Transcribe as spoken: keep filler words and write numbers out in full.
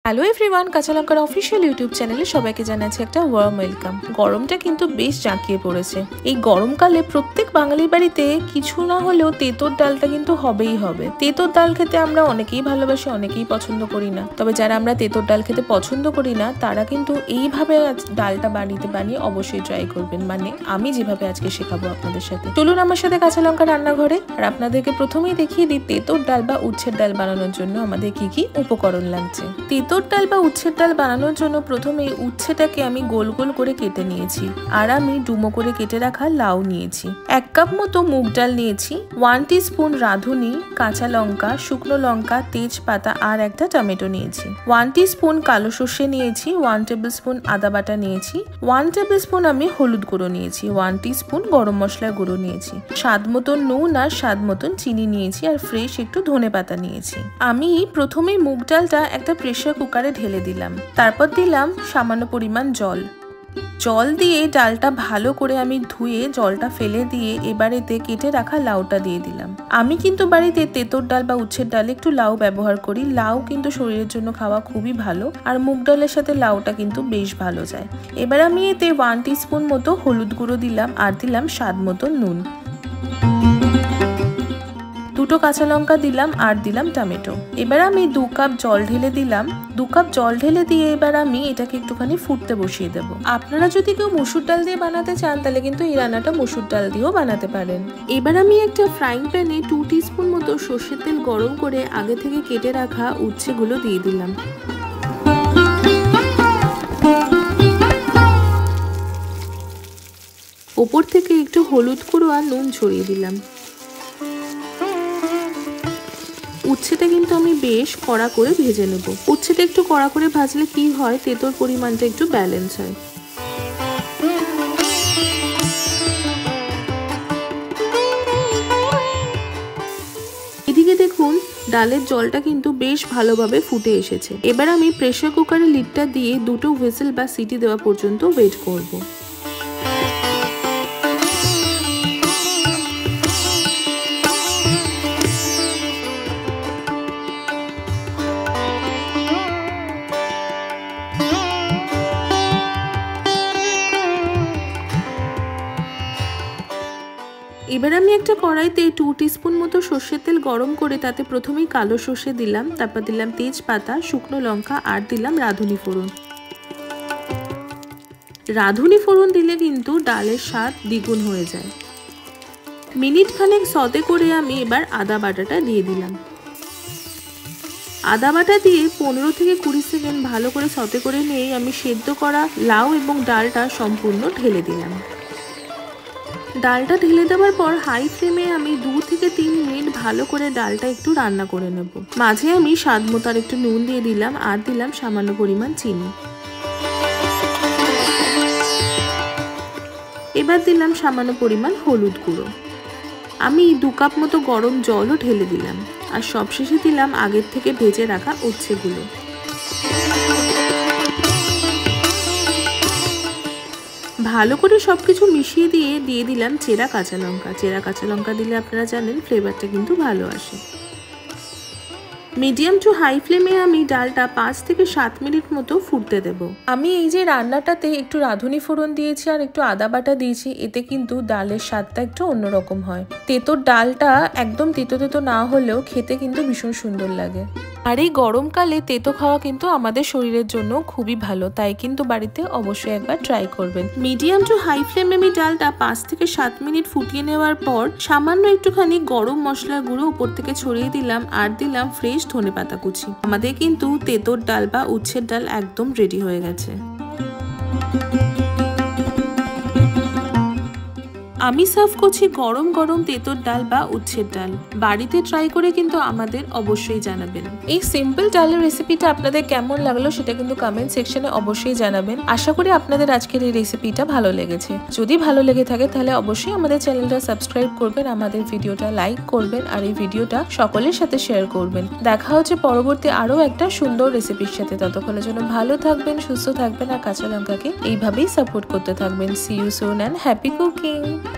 Hello everyone, কাঁচা লঙ্কার official YouTube চ্যানেলে সবাইকে জানাচ্ছি একটা ওয়ার্ম ওয়েলকাম। গরমটা কিন্তু বেশ জাঁকিয়ে পড়েছে। এই গরমকালে প্রত্যেক বাঙালির বাড়িতে কিছু না হলেও তেঁতোর ডালটা কিন্তু হবেই হবে। তেঁতোর ডাল খেতে আমরা অনেকেই ভালোবাসি, অনেকেই পছন্দ করি না। তবে যারা আমরা তেঁতোর ডাল খেতে পছন্দ করি না তারা কিন্তু এইভাবে ডালটা বানিয়ে বানিয়ে অবশ্যই ট্রাই করবেন, মানে আমি যেভাবে আজকে শেখাবো আপনাদের সাথে। চলুন আমার সাথে কাঁচা লঙ্কা রান্নাঘরে। আর আপনাদেরকে প্রথমেই দেখিয়ে দিই তেঁতোর ডাল বা উচ্ছের ডাল বানানোর জন্য আমাদের কি কি উপকরণ লাগছে। তেঁতোর ডাল বা উচ্ছের ডাল বানানোর জন্য প্রথমে উচ্ছেটাকে আমি গোল গোল করে কেটে নিয়েছি। আর আমি ডুমো করে কেটে রাখা লাউ নিয়েছি। এক কাপ মতো মুগ ডাল নিয়েছি, ওয়ান টিস্পুন রাঁধুনি, কাঁচা লঙ্কা, শুকনো লঙ্কা, তেজপাতা আর একটা টমেটো নিয়েছি। ওয়ান টিস্পুন কালো সর্ষে নিয়েছি, ওয়ান টেবিল স্পুন আদা বাটা নিয়েছি, ওয়ান টেবিল স্পুন আমি হলুদ গুঁড়ো নিয়েছি, ওয়ান টিস্পুন গরম মশলার গুঁড়ো নিয়েছি, স্বাদ মতন নুন আর স্বাদ মতন চিনি নিয়েছি, আর ফ্রেশ একটু ধনে পাতা নিয়েছি। আমি প্রথমেই মুগ ডালটা একটা প্রেসার কুকারে ঢেলে দিলাম। তারপর দিলাম সামান্য পরিমাণ জল। জল দিয়ে ডালটা ভালো করে আমি ধুয়ে জলটা ফেলে দিয়ে এবারেতে কেটে রাখা লাউটা দিয়ে দিলাম। আমি কিন্তু বাড়িতে তেঁতোর ডাল বা উচ্ছের ডালে একটু লাউ ব্যবহার করি। লাউ কিন্তু শরীরের জন্য খাওয়া খুবই ভালো, আর মুগ ডালের সাথে লাউটা কিন্তু বেশ ভালো যায়। এবার আমি এতে ওয়ান টিস্পুন মতো হলুদ গুঁড়ো দিলাম আর দিলাম স্বাদ মতো নুন, দুটো কাঁচা লঙ্কা দিলাম আর দিলাম টমেটো। এবার আমি দু কাপ জল ঢেলে দিলাম। দু কাপ জল ঢেলে দিয়ে এবার আমি এটাকে একটুখানি ফুটতে বসিয়ে দেব। আপনারা যদি কেউ মসুর ডাল দিয়ে বানাতে চান তাহলে কিন্তু এই রান্নাটা মসুর ডাল দিয়েও বানাতে পারেন। এবার আমি একটা ফ্রাইং প্যানে টু টিস্পুন মতো সর্ষের তেল গরম করে আগে থেকে কেটে রাখা উচ্ছেগুলো দিয়ে দিলাম। ওপর থেকে একটু হলুদ গুঁড়ো আর নুন ছড়িয়ে দিলাম। উচ্ছেটা কিন্তু আমি বেশ কড়া করে ভেজে নেব। উচ্ছেটা একটু কড়া করে ভাজলে কি হয়, তেঁতোর পরিমাণটা একটু ব্যালেন্স হয়। এদিকে দেখুন ডালের জলটা কিন্তু বেশ ভালোভাবে ফুটে এসেছে। এবার আমি প্রেসার কুকারের লিডটা দিয়ে দুটো হুইসেল বা সিটি দেওয়া পর্যন্ত ওয়েট করব। এবার আমি একটা কড়াইতে টু টিস্পুন মতো সর্ষের তেল গরম করে তাতে প্রথমেই কালো সর্ষে দিলাম, তারপর দিলাম তেজপাতা, শুকনো লঙ্কা আর দিলাম রাঁধুনি ফোড়ন। রাঁধুনি ফোড়ন দিলে কিন্তু ডালের স্বাদ দ্বিগুণ হয়ে যায়। মিনিট খানেক সতে করে আমি এবার আদা বাটাটা দিয়ে দিলাম। আদা বাটা দিয়ে পনেরো থেকে কুড়ি সেকেন্ড ভালো করে সতে করে নিয়ে আমি সেদ্ধ করা লাউ এবং ডালটা সম্পূর্ণ ঢেলে দিলাম। ডালটা ঢেলে দেওয়ার পর হাই ফ্লেমে আমি দু থেকে তিন মিনিট ভালো করে ডালটা একটু রান্না করে নেব। মাঝে আমি স্বাদ মতো আর একটু নুন দিয়ে দিলাম আর দিলাম সামান্য পরিমাণ চিনি। এবার দিলাম সামান্য পরিমাণ হলুদ গুঁড়ো। আমি দু কাপ মতো গরম জলও ঢেলে দিলাম, আর সবশেষে দিলাম আগের থেকে ভেজে রাখা উচ্ছেগুলো। ভালো করে সবকিছু মিশিয়ে দিয়ে দিয়ে দিলাম চেরা কাঁচা লঙ্কা। চেরা কাঁচা লঙ্কা দিলে আপনারা জানেন ফ্লেভারটা কিন্তু ভালো আসে। মিডিয়াম টু হাই ফ্লেমে আমি ডালটা পাঁচ থেকে সাত মিনিট মতো ফুটতে দেব। আমি এই যে রান্নাটাতে একটু রাঁধুনি ফোড়ন দিয়েছি আর একটু আদা বাটা দিয়েছি, এতে কিন্তু ডালের স্বাদটা একটু অন্যরকম হয়। তেঁতোর ডালটা একদম তেতো তেতো না হলেও খেতে কিন্তু ভীষণ সুন্দর লাগে। আর এই গরমকালে তেতো খাওয়া কিন্তু আমাদের শরীরের জন্য খুবই ভালো, তাই কিন্তু বাড়িতে অবশ্যই একবার ট্রাই করবেন। মিডিয়াম টু হাই ফ্লেমে আমি ডালটা পাঁচ থেকে সাত মিনিট ফুটিয়ে নেওয়ার পর সামান্য একটুখানি গরম মশলার গুঁড়ো উপর থেকে ছড়িয়ে দিলাম আর দিলাম ফ্রেশ ধনে পাতা কুচি। আমাদের কিন্তু তেঁতোর ডাল বা উচ্ছের ডাল একদম রেডি হয়ে গেছে। আমি সার্ভ করছি গরম গরম তেঁতোর ডাল বা উচ্ছের ডাল। বাড়িতে ট্রাই করে কিন্তু আমাদের অবশ্যই জানাবেন। এই সিম্পল ডালের রেসিপিটা আপনাদের কেমন লাগলো সেটা কিন্তু কমেন্ট সেকশনে অবশ্যই জানাবেন। আশা করি আপনাদের আজকের এই রেসিপিটা ভালো লেগেছে। যদি ভালো লেগে থাকে তাহলে অবশ্যই আমাদের চ্যানেলটা সাবস্ক্রাইব করবেন, আমাদের ভিডিওটা লাইক করবেন আর এই ভিডিওটা সকলের সাথে শেয়ার করবেন। দেখা হচ্ছে পরবর্তী আরো একটা সুন্দর রেসিপির সাথে। ততক্ষণের জন্য ভালো থাকবেন, সুস্থ থাকবেন আর কাঁচা লঙ্কাকে এইভাবেই সাপোর্ট করতে থাকবেন। See you soon and happy cooking.